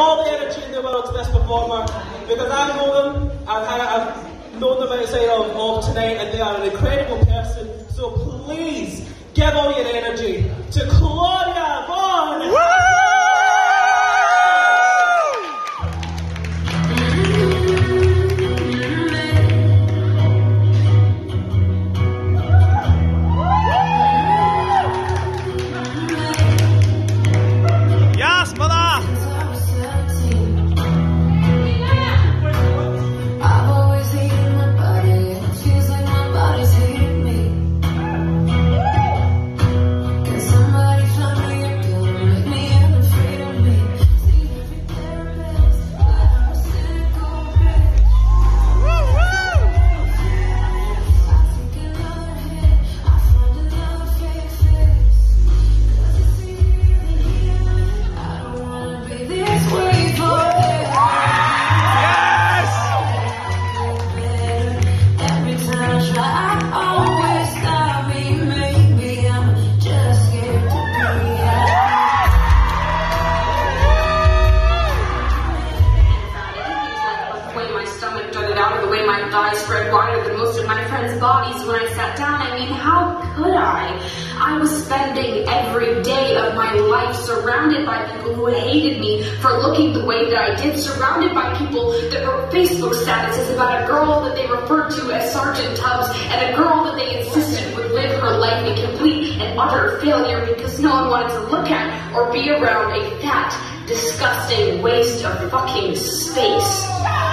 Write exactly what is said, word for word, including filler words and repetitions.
all the energy in the world to this performer, because I know them, I've, had, I've known them outside of, of tonight, and they are an incredible person. So please give all your energy to Claudia Vaughan. Woo! Spread wider than most of my friends' bodies when I sat down. I mean, how could I? I was spending every day of my life surrounded by people who hated me for looking the way that I did, surrounded by people that wrote Facebook statuses about a girl that they referred to as Sergeant Tubbs and a girl that they insisted would live her life a complete and utter failure because no one wanted to look at or be around a fat, disgusting waste of fucking space.